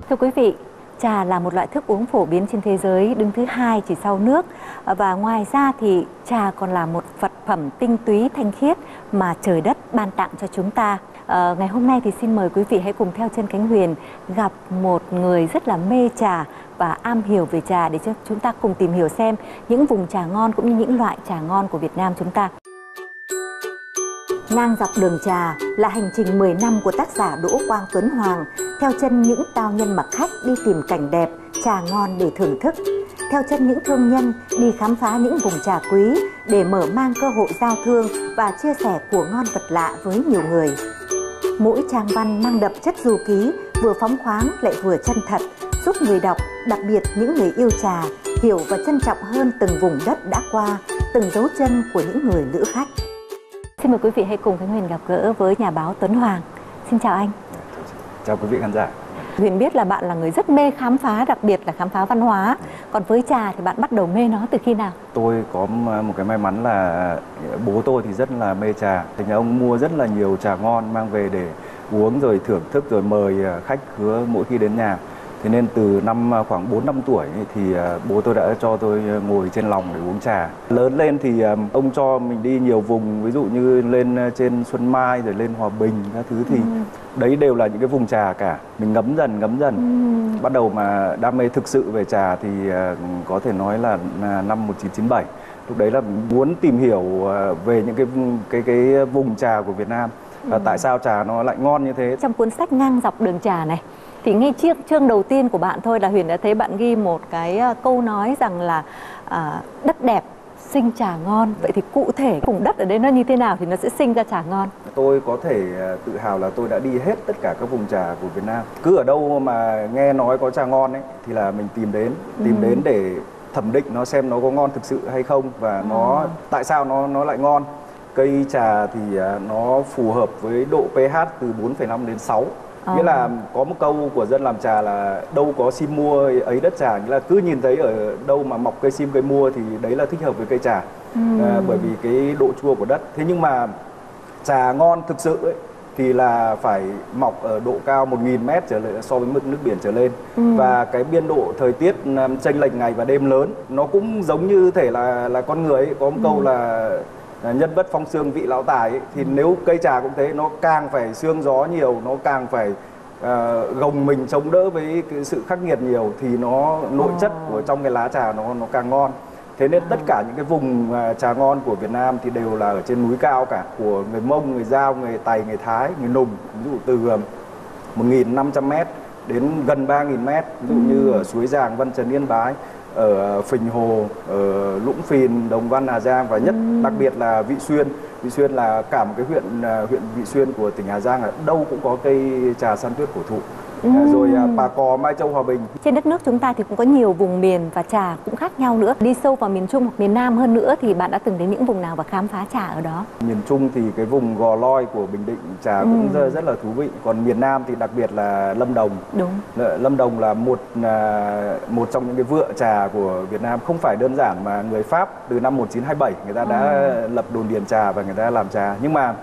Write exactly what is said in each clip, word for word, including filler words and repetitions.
Thưa quý vị, trà là một loại thức uống phổ biến trên thế giới, đứng thứ hai chỉ sau nước. Và ngoài ra thì trà còn là một vật phẩm tinh túy thanh khiết mà trời đất ban tặng cho chúng ta. À, ngày hôm nay thì xin mời quý vị hãy cùng theo chân Cánh Huyền gặp một người rất là mê trà và am hiểu về trà để cho chúng ta cùng tìm hiểu xem những vùng trà ngon cũng như những loại trà ngon của Việt Nam chúng ta. Ngang dọc đường trà là hành trình mười năm của tác giả Đỗ Quang Tuấn Hoàng, theo chân những tao nhân mặc khách đi tìm cảnh đẹp, trà ngon để thưởng thức, theo chân những thương nhân đi khám phá những vùng trà quý để mở mang cơ hội giao thương và chia sẻ của ngon vật lạ với nhiều người. Mỗi trang văn mang đậm chất du ký, vừa phóng khoáng lại vừa chân thật, giúp người đọc, đặc biệt những người yêu trà, hiểu và trân trọng hơn từng vùng đất đã qua, từng dấu chân của những người lữ khách. Xin mời quý vị hãy cùng Khánh Huyền gặp gỡ với nhà báo Tuấn Hoàng. Xin chào anh. Chào quý vị khán giả. Huyền biết là bạn là người rất mê khám phá, đặc biệt là khám phá văn hóa. Còn với trà thì bạn bắt đầu mê nó từ khi nào? Tôi có một cái may mắn là bố tôi thì rất là mê trà. Thành ra ông mua rất là nhiều trà ngon mang về để uống rồi thưởng thức rồi mời khách khứa mỗi khi đến nhà. Thế nên từ năm khoảng bốn năm tuổi thì bố tôi đã cho tôi ngồi trên lòng để uống trà. Lớn lên thì ông cho mình đi nhiều vùng, ví dụ như lên trên Xuân Mai rồi lên Hòa Bình các thứ thì ừ. đấy đều là những cái vùng trà cả. Mình ngấm dần ngấm dần. Ừ. Bắt đầu mà đam mê thực sự về trà thì có thể nói là năm một nghìn chín trăm chín mươi bảy. Lúc đấy là muốn tìm hiểu về những cái cái cái vùng trà của Việt Nam và ừ. tại sao trà nó lại ngon như thế. Trong cuốn sách Ngang dọc đường trà này thì ngay chiếc chương đầu tiên của bạn thôi là Huyền đã thấy bạn ghi một cái câu nói rằng là à, đất đẹp sinh trà ngon. Vậy thì cụ thể vùng đất ở đây nó như thế nào thì nó sẽ sinh ra trà ngon? Tôi có thể tự hào là tôi đã đi hết tất cả các vùng trà của Việt Nam. Cứ ở đâu mà nghe nói có trà ngon ấy thì là mình tìm đến, tìm ừ. đến để thẩm định nó xem nó có ngon thực sự hay không và ừ. nó tại sao nó nó lại ngon. Cây trà thì nó phù hợp với độ pH từ bốn phẩy năm đến sáu. À. Nghĩa là có một câu của dân làm trà là đâu có sim mua ấy đất trà, nghĩa là cứ nhìn thấy ở đâu mà mọc cây sim cây mua thì đấy là thích hợp với cây trà. Ừ. à, bởi vì cái độ chua của đất. Thế nhưng mà trà ngon thực sự ấy, thì là phải mọc ở độ cao một nghìn mét trở lên so với mực nước biển trở lên. Ừ. Và cái biên độ thời tiết chênh lệch ngày và đêm lớn. Nó cũng giống như thể là là con người ấy. Có một ừ. câu là nhân bất phong sương vị lão tài ấy, thì nếu cây trà cũng thế, nó càng phải sương gió nhiều, nó càng phải uh, gồng mình chống đỡ với cái sự khắc nghiệt nhiều thì nó nội chất của trong cái lá trà nó nó càng ngon. Thế nên tất cả những cái vùng uh, trà ngon của Việt Nam thì đều là ở trên núi cao cả, của người Mông, người Dao, người Tày, người Thái, người Nùng, ví dụ từ uh, một nghìn năm trăm mét đến gần ba nghìn mét, ví dụ như ở Suối Giàng, Văn Chấn, Yên Bái, ở Phình Hồ, ở Lũng Phìn, Đồng Văn, Hà Giang và nhất ừ. đặc biệt là Vị Xuyên. Vị Xuyên là cả một cái huyện huyện Vị Xuyên của tỉnh Hà Giang, là đâu cũng có cây trà san tuyết cổ thụ. Ừ. Rồi Bà Cò, Mai Châu, Hòa Bình. Trên đất nước chúng ta thì cũng có nhiều vùng miền và trà cũng khác nhau nữa. Đi sâu vào miền Trung hoặc miền Nam hơn nữa thì bạn đã từng đến những vùng nào và khám phá trà ở đó? Miền Trung thì cái vùng Gò Loi của Bình Định trà ừ. cũng rất, rất là thú vị. Còn miền Nam thì đặc biệt là Lâm Đồng. Đúng. Lâm Đồng là một một trong những cái vựa trà của Việt Nam, không phải đơn giản mà người Pháp từ năm một nghìn chín trăm hai mươi bảy người ta đã ừ. lập đồn điền trà và người ta làm trà. Nhưng mà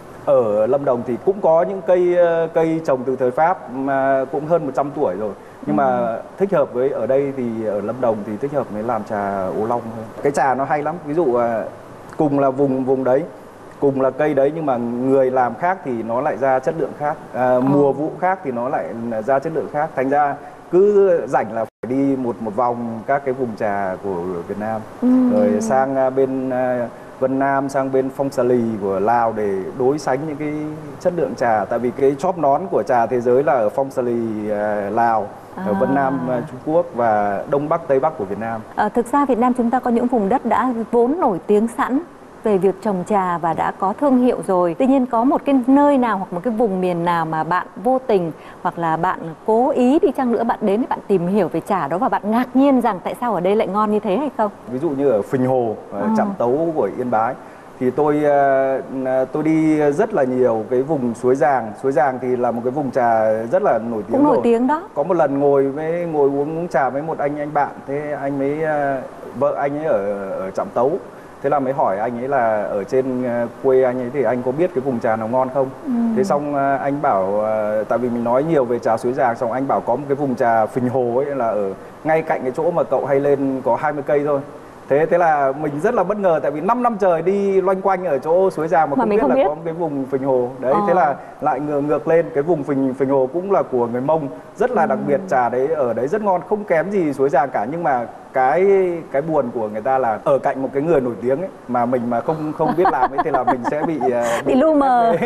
ở Lâm Đồng thì cũng có những cây cây trồng từ thời Pháp mà cũng hơn một trăm tuổi rồi. Nhưng ừ. mà thích hợp với ở đây thì ở Lâm Đồng thì thích hợp với làm trà ô long hơn. Cái trà nó hay lắm. Ví dụ cùng là vùng vùng đấy, cùng là cây đấy nhưng mà người làm khác thì nó lại ra chất lượng khác. À, ừ. Mùa vụ khác thì nó lại ra chất lượng khác. Thành ra cứ rảnh là phải đi một một vòng các cái vùng trà của Việt Nam. Ừ. Rồi sang bên Vân Nam, sang bên Phong Sa Lì của Lào để đối sánh những cái chất lượng trà. Tại vì cái chóp nón của trà thế giới là ở Phong Sa Lì Lào, à. ở Vân Nam Trung Quốc và Đông Bắc Tây Bắc của Việt Nam. À, thực ra Việt Nam chúng ta có những vùng đất đã vốn nổi tiếng sẵn về việc trồng trà và đã có thương hiệu rồi. Tuy nhiên có một cái nơi nào hoặc một cái vùng miền nào mà bạn vô tình hoặc là bạn cố ý đi chăng nữa bạn đến để bạn tìm hiểu về trà đó và bạn ngạc nhiên rằng tại sao ở đây lại ngon như thế hay không? Ví dụ như ở Phình Hồ, ở Trạm Tấu của Yên Bái thì tôi tôi đi rất là nhiều cái vùng Suối Giàng. Suối Giàng thì là một cái vùng trà rất là nổi tiếng. Cũng nổi rồi. tiếng đó. Có một lần ngồi với ngồi uống, uống trà với một anh anh bạn, thế anh mới vợ anh ấy ở, ở Trạm Tấu. Thế là mới hỏi anh ấy là ở trên quê anh ấy thì anh có biết cái vùng trà nào ngon không? Ừ. Thế xong anh bảo, tại vì mình nói nhiều về trà Suối Giàng, xong anh bảo có một cái vùng trà Phình Hồ ấy là ở ngay cạnh cái chỗ mà cậu hay lên có hai mươi cây thôi. Thế thế là mình rất là bất ngờ, tại vì năm năm trời đi loanh quanh ở chỗ Suối Giàng mà, mà không biết không là biết. Có một cái vùng Phình Hồ đấy. Ờ. Thế là lại ngược ngược lên cái vùng Phình Phình Hồ cũng là của người Mông, rất là ừ. đặc biệt, trà đấy ở đấy rất ngon, không kém gì Suối Giàng cả. Nhưng mà cái cái buồn của người ta là ở cạnh một cái người nổi tiếng ấy, mà mình mà không không biết làm ấy thì là mình sẽ bị bị, bị lu mờ.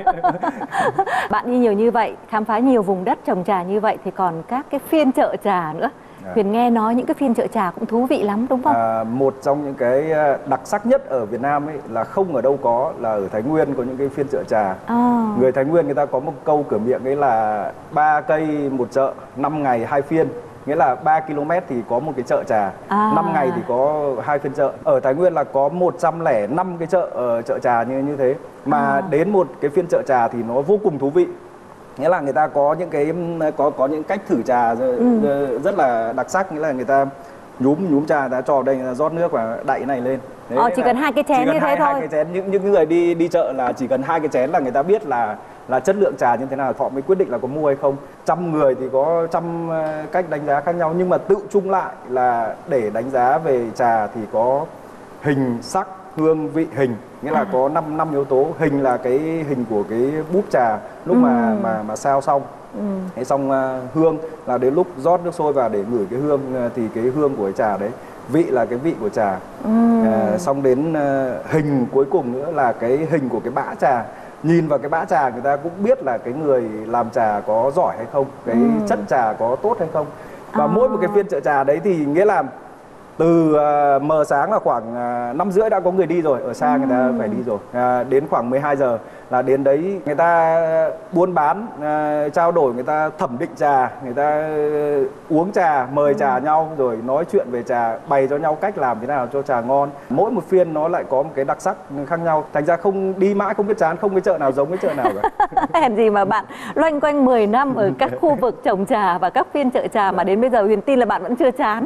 Bạn đi nhiều như vậy, khám phá nhiều vùng đất trồng trà như vậy thì còn các cái phiên chợ trà nữa. Huyền nghe nói những cái phiên chợ trà cũng thú vị lắm đúng không? À, một trong những cái đặc sắc nhất ở Việt Nam ấy là không ở đâu có, là ở Thái Nguyên có những cái phiên chợ trà. À. Người Thái Nguyên người ta có một câu cửa miệng ấy là ba cây một chợ, năm ngày hai phiên. Nghĩa là ba ki lô mét thì có một cái chợ trà, à. năm ngày thì có hai phiên chợ. Ở Thái Nguyên là có một trăm lẻ năm cái chợ ở chợ trà như như thế. Mà à. đến một cái phiên chợ trà thì nó vô cùng thú vị. Nghĩa là người ta có những cái có có những cách thử trà ừ. rất là đặc sắc. Nghĩa là người ta nhúm nhúm trà, người ta cho đây, người ta rót nước và đậy này lên. Thế ờ, chỉ cần hai cái chén như hai, thế thôi. Hai cái chén, những những người đi đi chợ là chỉ cần hai cái chén là người ta biết là là chất lượng trà như thế nào, họ mới quyết định là có mua hay không. Trăm người thì có trăm cách đánh giá khác nhau, nhưng mà tự chung lại là để đánh giá về trà thì có hình, sắc, hương, vị, hình. Nghĩa là à. có năm năm yếu tố. Hình là cái hình của cái búp trà lúc ừ. mà mà mà sao xong. Ừ. Thế xong uh, hương là đến lúc rót nước sôi vào để ngửi cái hương, uh, thì cái hương của cái trà đấy. Vị là cái vị của trà. Ừ. Uh, xong đến uh, hình cuối cùng nữa là cái hình của cái bã trà. Nhìn vào cái bã trà người ta cũng biết là cái người làm trà có giỏi hay không, cái ừ. chất trà có tốt hay không. Và à. mỗi một cái phiên chợ trà đấy thì nghĩa là từ uh, mờ sáng là khoảng uh, năm rưỡi đã có người đi rồi, ở xa ừ. người ta phải đi rồi. Uh, đến khoảng mười hai giờ là đến đấy, người ta buôn bán, uh, trao đổi, người ta thẩm định trà, người ta uh, uống trà, mời ừ. trà nhau rồi nói chuyện về trà, bày cho nhau cách làm thế nào cho trà ngon. Mỗi một phiên nó lại có một cái đặc sắc khác nhau, thành ra không đi mãi không biết chán, không cái chợ nào giống cái chợ nào cả. Hèn gì mà bạn loanh quanh mười năm ở các khu vực trồng trà và các phiên chợ trà mà đến bây giờ Huyền tin là bạn vẫn chưa chán.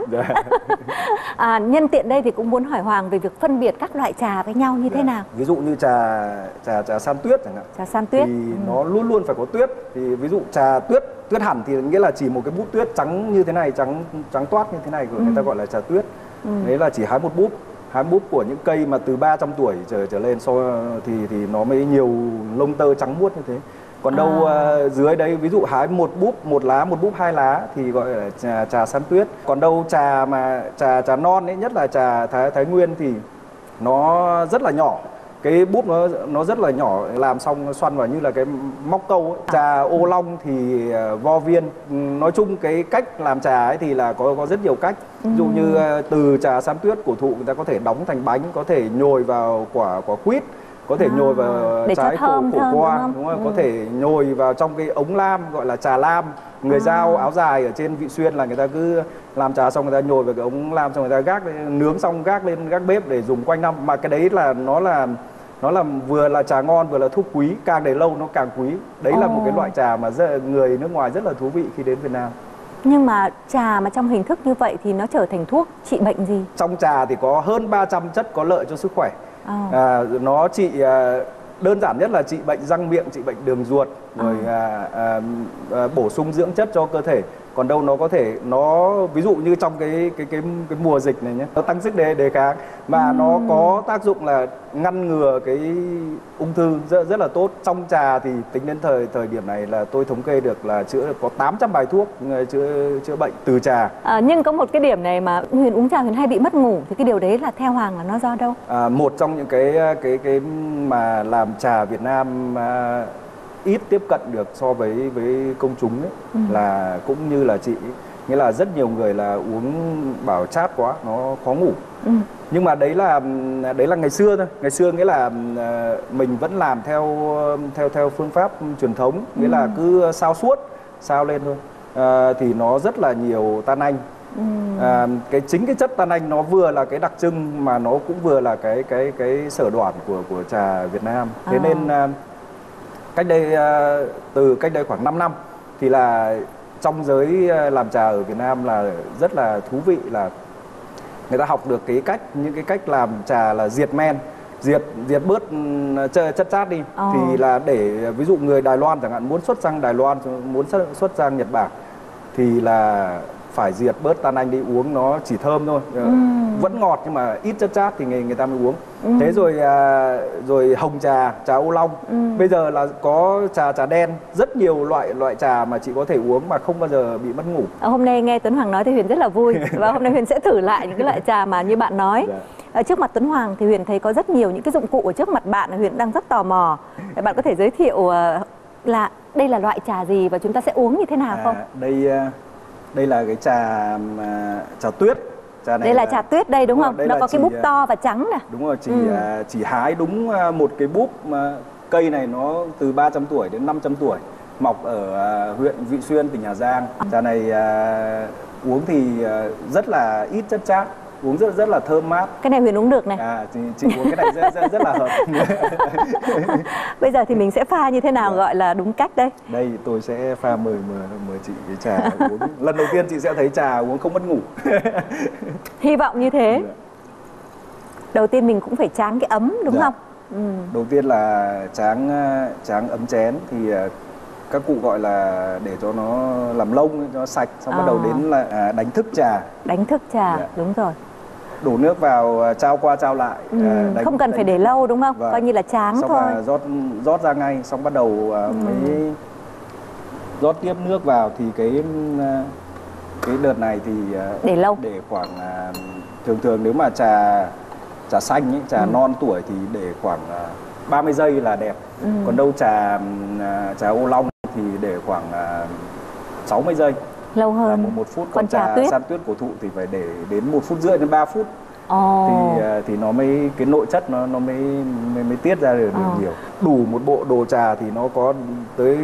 À, nhân tiện đây thì cũng muốn hỏi Hoàng về việc phân biệt các loại trà với nhau như thế nào. Ví dụ như trà trà trà san tuyết chẳng hạn. Trà san tuyết thì ừ. nó luôn luôn phải có tuyết. Thì ví dụ trà tuyết tuyết hẳn thì nghĩa là chỉ một cái búp tuyết trắng như thế này, trắng trắng toát như thế này, ừ. người ta gọi là trà tuyết. Ừ. Đấy là chỉ hái một búp, hái búp của những cây mà từ ba trăm tuổi trở trở lên, so thì thì nó mới nhiều lông tơ trắng muốt như thế. Còn đâu à. uh, dưới đấy ví dụ hái một búp, một lá, một búp hai lá thì gọi là trà, trà san tuyết. Còn đâu trà mà trà trà non ấy, nhất là trà Thái Thái Nguyên thì nó rất là nhỏ. Cái búp nó nó rất là nhỏ, làm xong xoăn vào như là cái móc câu ấy. Trà ô long thì uh, vo viên. Nói chung cái cách làm trà ấy thì là có có rất nhiều cách. Ví dụ như uh, từ trà san tuyết cổ thụ người ta có thể đóng thành bánh, có thể nhồi vào quả quả quýt, có thể à, nhồi vào trái khổ khổ qua, đúng, đúng không? Ừ. Có thể nhồi vào trong cái ống lam gọi là trà lam. Người à. Dao áo dài ở trên Vị Xuyên là người ta cứ làm trà xong người ta nhồi vào cái ống lam, xong người ta gác lên, nướng xong gác lên gác bếp để dùng quanh năm. Mà cái đấy là nó là nó là vừa là trà ngon vừa là thuốc quý, càng để lâu nó càng quý. Đấy Ồ. là một cái loại trà mà rất, người nước ngoài rất là thú vị khi đến Việt Nam. Nhưng mà trà mà trong hình thức như vậy thì nó trở thành thuốc trị bệnh gì? Trong trà thì có hơn ba trăm chất có lợi cho sức khỏe. À, nó trị à, đơn giản nhất là trị bệnh răng miệng, trị bệnh đường ruột, rồi à. À, à, à, bổ sung dưỡng chất cho cơ thể. Còn đâu nó có thể nó ví dụ như trong cái cái cái cái mùa dịch này nhé, nó tăng sức đề đề kháng và uhm. nó có tác dụng là ngăn ngừa cái ung thư rất rất là tốt. Trong trà thì tính đến thời thời điểm này là tôi thống kê được là chữa được có tám trăm bài thuốc chữa chữa bệnh từ trà. À, nhưng có một cái điểm này mà Huyền uống trà Huyền hay bị mất ngủ, thì cái điều đấy là theo Hoàng là nó do đâu? À, một trong những cái cái cái mà làm trà Việt Nam à, ít tiếp cận được so với với công chúng ấy, ừ. là cũng như là chị, nghĩa là rất nhiều người là uống bảo chát quá nó khó ngủ. Ừ. Nhưng mà đấy là đấy là ngày xưa thôi, ngày xưa nghĩa là mình vẫn làm theo theo theo phương pháp truyền thống, nghĩa ừ. là cứ sao suốt sao lên thôi, à, thì nó rất là nhiều tannin. Ừ. À, cái chính cái chất tannin nó vừa là cái đặc trưng mà nó cũng vừa là cái cái cái sở đoản của của trà Việt Nam. Thế à. nên cách đây từ cách đây khoảng năm năm thì là trong giới làm trà ở Việt Nam là rất là thú vị, là người ta học được cái cách, những cái cách làm trà là diệt men, diệt diệt bớt chất chát đi. Oh. Thì là để ví dụ người Đài Loan chẳng hạn muốn xuất sang Đài Loan, muốn xuất, xuất sang Nhật Bản thì là phải diệt bớt tan anh đi, uống nó chỉ thơm thôi, mm. vẫn ngọt nhưng mà ít chất chát thì người, người ta mới uống. Mm. Thế rồi à, rồi hồng trà, trà ô long. Mm. Bây giờ là có trà trà đen, rất nhiều loại loại trà mà chị có thể uống mà không bao giờ bị mất ngủ. Hôm nay nghe Tuấn Hoàng nói thì Huyền rất là vui và hôm nay Huyền sẽ thử lại những cái loại trà mà như bạn nói. Yeah. Ở trước mặt Tuấn Hoàng thì Huyền thấy có rất nhiều những cái dụng cụ ở trước mặt bạn, Huyền đang rất tò mò. Bạn có thể giới thiệu là đây là loại trà gì và chúng ta sẽ uống như thế nào không? À, đây đây là cái trà trà tuyết. Trà này đây là, là trà tuyết đây đúng, đúng không? Nó có chỉ, cái búp to và trắng nè. Đúng rồi, chỉ ừ. chỉ hái đúng một cái búp mà cây này nó từ ba trăm tuổi đến năm trăm tuổi, mọc ở huyện Vị Xuyên, tỉnh Hà Giang. Trà này à, uống thì rất là ít chất chát, uống rất rất là thơm mát. Cái này Huyền uống được này. À, chị, chị uống cái này rất, rất, rất là hợp. Bây giờ thì mình sẽ pha như thế nào gọi là đúng cách đây? Đây tôi sẽ pha mời mời, mời chị cái trà uống. Lần đầu tiên chị sẽ thấy trà uống không mất ngủ. Hy vọng như thế. Đầu tiên mình cũng phải tráng cái ấm đúng dạ. không? Ừ. Đầu tiên là tráng tráng ấm chén thì các cụ gọi là để cho nó làm lông, cho nó sạch, xong à. bắt đầu đến là đánh thức trà. Đánh thức trà, dạ. đúng rồi. Đổ nước vào, trao qua trao lại. Ừ. Đánh, không cần đánh... phải để lâu đúng không? Vâng. Coi như là tráng xong thôi. Xong rót rót ra ngay, xong bắt đầu ừ. mới rót tiếp nước vào thì cái cái đợt này thì để lâu. Để khoảng thường thường nếu mà trà trà xanh ấy, trà ừ. non tuổi thì để khoảng ba mươi giây là đẹp. Ừ. Còn đâu trà trà ô long thì để khoảng sáu mươi giây. Lâu hơn. Một, một phút. Còn trà, trà tuyết. San tuyết cổ thụ thì phải để đến một phút rưỡi đến ba phút. Oh. Thì thì nó mới cái nội chất nó nó mới mới, mới tiết ra được, được oh. nhiều. Đủ một bộ đồ trà thì nó có tới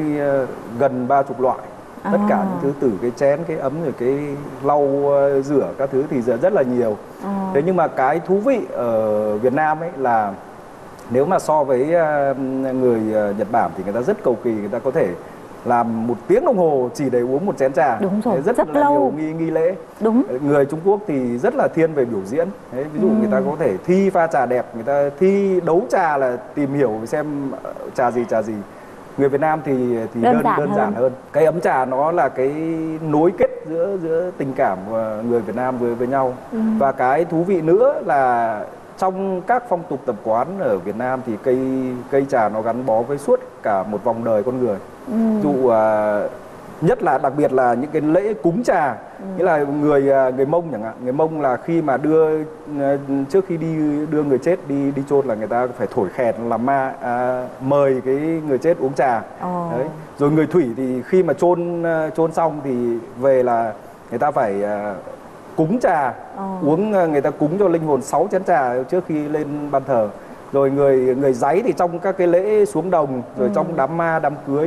gần ba chục loại. Oh. Tất cả những thứ từ cái chén, cái ấm rồi cái lau rửa các thứ thì giờ rất là nhiều. Oh. Thế nhưng mà cái thú vị ở Việt Nam ấy là nếu mà so với người Nhật Bản thì người ta rất cầu kỳ, người ta có thể làm một tiếng đồng hồ chỉ để uống một chén trà. Đúng rồi, rất, rất là lâu. nhiều nghi nghi lễ. Đúng. Người Trung Quốc thì rất là thiên về biểu diễn. Đấy, ví dụ ừ. người ta có thể thi pha trà đẹp, người ta thi đấu trà là tìm hiểu xem trà gì trà gì. Người Việt Nam thì thì đơn, đơn, giản, đơn hơn. giản hơn. Cái ấm trà nó là cái nối kết giữa giữa tình cảm người Việt Nam với với nhau. Ừ. Và cái thú vị nữa là trong các phong tục tập quán ở Việt Nam thì cây cây trà nó gắn bó với suốt cả một vòng đời con người. Ừ. Dụ à, nhất là đặc biệt là những cái lễ cúng trà, ừ. nghĩa là người người Mông chẳng hạn, người Mông là khi mà đưa trước khi đi đưa người chết đi đi chôn là người ta phải thổi khèn làm ma à, mời cái người chết uống trà. Oh. Đấy. Rồi người Thủy thì khi mà chôn chôn xong thì về là người ta phải à, cúng trà, oh. uống người ta cúng cho linh hồn sáu chén trà trước khi lên ban thờ. Rồi người người Dáy thì trong các cái lễ xuống đồng, rồi ừ. trong đám ma, đám cưới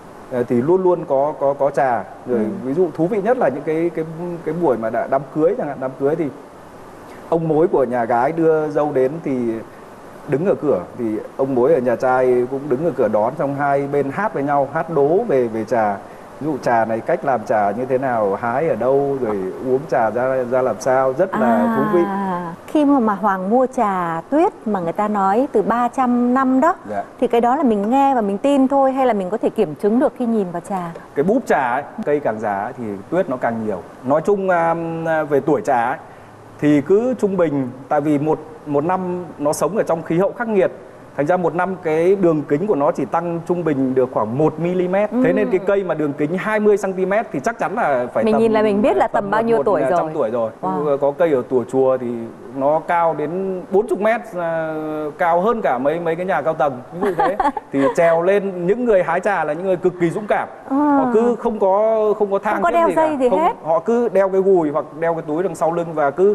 thì luôn luôn có có có trà. Rồi ừ. ví dụ thú vị nhất là những cái cái cái buổi mà đã, đám cưới chẳng hạn, đám cưới thì ông mối của nhà gái đưa dâu đến thì đứng ở cửa, thì ông mối ở nhà trai cũng đứng ở cửa đón, xong hai bên hát với nhau, hát đố về về trà. Ví dụ trà này cách làm trà như thế nào, hái ở đâu, rồi uống trà ra ra làm sao, rất là à, thú vị. Khi mà, mà Hoàng mua trà tuyết mà người ta nói từ ba trăm năm đó, dạ. thì cái đó là mình nghe và mình tin thôi, hay là mình có thể kiểm chứng được khi nhìn vào trà? Cái búp trà ấy, cây càng già thì tuyết nó càng nhiều. Nói chung về tuổi trà ấy, thì cứ trung bình, tại vì một một năm nó sống ở trong khí hậu khắc nghiệt, thành ra một năm cái đường kính của nó chỉ tăng trung bình được khoảng một mi-li-mét. Ừ. Thế nên cái cây mà đường kính hai mươi xăng-ti-mét thì chắc chắn là phải mình tầm, nhìn là mình biết là tầm, tầm bao nhiêu tuổi rồi. Trăm tuổi rồi. Wow. Có cây ở Tùa Chùa thì nó cao đến bốn mươi mét, cao hơn cả mấy mấy cái nhà cao tầng. Ví dụ thế. Thì trèo lên, những người hái trà là những người cực kỳ dũng cảm. À. Họ cứ không có không có thang không có đeo gì dây cả. gì Không, hết. họ cứ đeo cái gùi hoặc đeo cái túi đằng sau lưng và cứ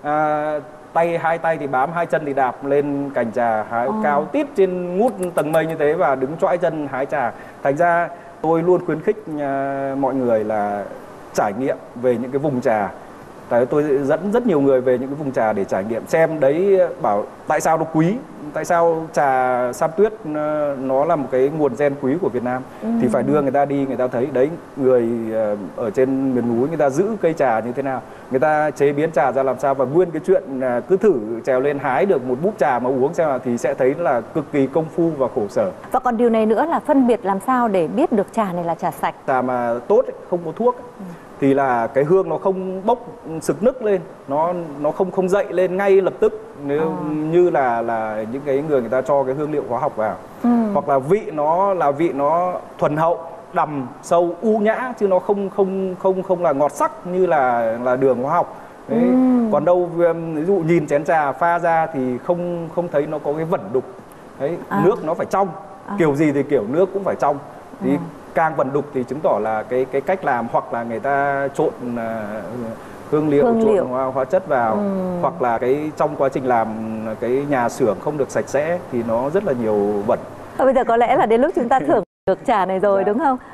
à, tay hai tay thì bám, hai chân thì đạp lên cành trà, hái oh. cao tít trên ngút tầng mây như thế và đứng choãi chân hái trà. Thành ra tôi luôn khuyến khích uh, mọi người là trải nghiệm về những cái vùng trà Tại tôi dẫn rất nhiều người về những cái vùng trà để trải nghiệm xem đấy, bảo tại sao nó quý, tại sao trà Sam Tuyết nó là một cái nguồn gen quý của Việt Nam. Ừ. Thì phải đưa người ta đi, người ta thấy đấy, người ở trên miền núi người ta giữ cây trà như thế nào, người ta chế biến trà ra làm sao, và nguyên cái chuyện cứ thử trèo lên hái được một búp trà mà uống xem nào thì sẽ thấy là cực kỳ công phu và khổ sở. Và còn điều này nữa là phân biệt làm sao để biết được trà này là trà sạch. Trà mà tốt, không có thuốc ừ. thì là cái hương nó không bốc sực nức lên, nó nó không không dậy lên ngay lập tức nếu à. như là là những cái người người ta cho cái hương liệu hóa học vào. Ừ. Hoặc là vị nó là vị nó thuần hậu, đầm, sâu, u nhã, chứ nó không không không không là ngọt sắc như là là đường hóa học. Đấy. Ừ. Còn đâu ví dụ nhìn chén trà pha ra thì không không thấy nó có cái vẩn đục. Đấy, à. nước nó phải trong, à. kiểu gì thì kiểu nước cũng phải trong. Thì à. càng vẩn đục thì chứng tỏ là cái cái cách làm, hoặc là người ta trộn uh, hương liệu, hương trộn liệu. Hóa, hóa chất vào, ừ. hoặc là cái trong quá trình làm cái nhà xưởng không được sạch sẽ thì nó rất là nhiều vẩn. Bây giờ có lẽ là đến lúc chúng ta thưởng được trà này rồi, dạ. đúng không?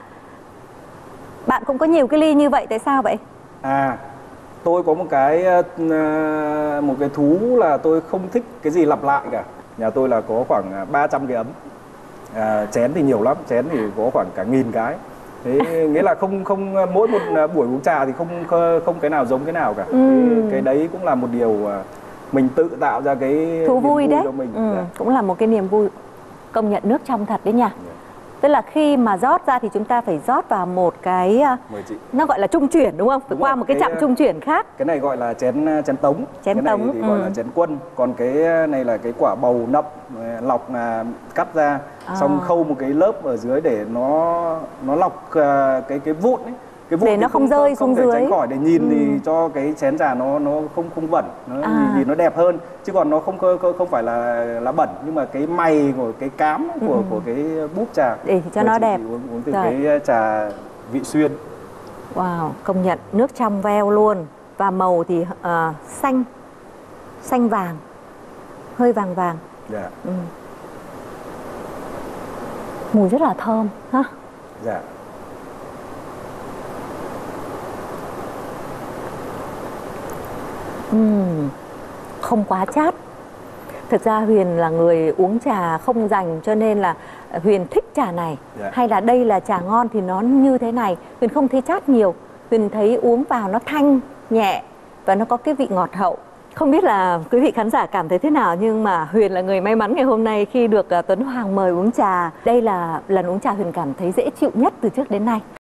Bạn cũng có nhiều cái ly như vậy, tại sao vậy? À, tôi có một cái một cái thú là tôi không thích cái gì lặp lại cả. Nhà tôi là có khoảng ba trăm cái ấm. À, chén thì nhiều lắm, chén thì có khoảng cả nghìn cái. Thế nghĩa là không không mỗi một buổi uống trà thì không không cái nào giống cái nào cả. Ừ. Cái, cái đấy cũng là một điều mình tự tạo ra cái thú vui, vui đấy. Cho mình. Ừ, cũng là một cái niềm vui. Công nhận nước trong thật đấy nha. Yeah. Tức là khi mà rót ra thì chúng ta phải rót vào một cái nó gọi là trung chuyển, đúng không? Phải đúng qua rồi. Một cái, cái chạm trung chuyển khác. Cái này gọi là chén chén tống. Chén cái tống này thì ừ. gọi là chén quân. Còn cái này là cái quả bầu nậm lọc cắt ra, à. xong khâu một cái lớp ở dưới để nó nó lọc cái cái vụn ấy. Cái vụn để nó không, không rơi không xuống dưới. Tránh khỏi để nhìn ừ. thì cho cái chén trà nó nó không không bẩn, nó à. nhìn nó đẹp hơn, chứ còn nó không không, không phải là là bẩn, nhưng mà cái mày của cái cám của ừ. của cái búp trà để cho nó đẹp. Uống, uống từ rồi. Cái trà Vị Xuyên. Wow, công nhận nước trong veo luôn, và màu thì uh, xanh xanh vàng, hơi vàng vàng. Dạ. Ừ. Mùi rất là thơm ha. Dạ. Uhm, không quá chát. Thực ra Huyền là người uống trà không dành, cho nên là Huyền thích trà này. Yeah. Hay là đây là trà ngon thì nó như thế này. Huyền không thấy chát nhiều. Huyền thấy uống vào nó thanh, nhẹ và nó có cái vị ngọt hậu. Không biết là quý vị khán giả cảm thấy thế nào, nhưng mà Huyền là người may mắn ngày hôm nay khi được Tuấn Hoàng mời uống trà. Đây là lần uống trà Huyền cảm thấy dễ chịu nhất từ trước đến nay.